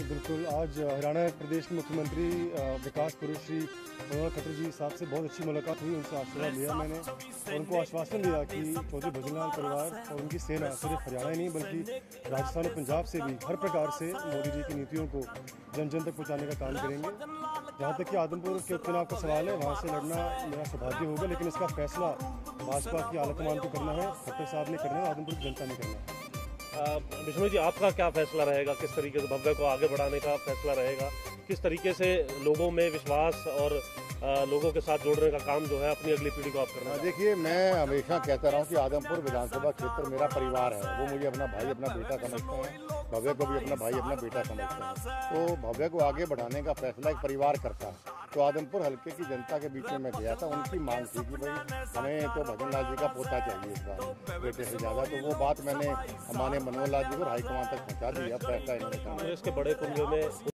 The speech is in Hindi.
बिल्कुल, आज हरियाणा प्रदेश के मुख्यमंत्री विकास पुरुष श्री मनोहर खट्टर जी साहब से बहुत अच्छी मुलाकात हुई। उनसे आशीर्वाद लिया मैंने और उनको आश्वासन दिया कि चौधरी भजनलाल परिवार और उनकी सेना सिर्फ हरियाणा ही नहीं बल्कि राजस्थान और पंजाब से भी हर प्रकार से मोदी जी की नीतियों को जन जन तक पहुँचाने का काम करेंगे। जहाँ तक कि आदमपुर के उपचुनाव का सवाल है, वहाँ से लड़ना मेरा सौभाग्य होगा, लेकिन इसका फैसला भाजपा की आलाकमान को करना है, खट्टर साहब ने करना है, आदमपुर की जनता ने करना है। बिश्नोई जी, आपका क्या फैसला रहेगा? किस तरीके से भव्य को आगे बढ़ाने का फैसला रहेगा? किस तरीके से लोगों में विश्वास और लोगों के साथ जोड़ने का काम जो है अपनी अगली पीढ़ी को आप करना है? देखिए, मैं हमेशा कहता रहा हूँ कि आदमपुर विधानसभा क्षेत्र मेरा परिवार है। वो मुझे अपना भाई, अपना बेटा समझते हैं। भव्य को भी अपना भाई, अपना बेटा समझते हैं। तो भव्य को आगे बढ़ाने का फैसला एक परिवार करता है। तो आदमपुर हल्के की जनता के बीच में मैं गया था, उनकी मांग थी कि भाई हमें तो भजनलाल जी का पोता चाहिए इस बार बेटे से ज़्यादा। तो वो बात मैंने हमारे मनोहर लाल जी को हाईकमान तक पहुँचा दिया। फैसला इन्होंने इसके बड़े कुंभ में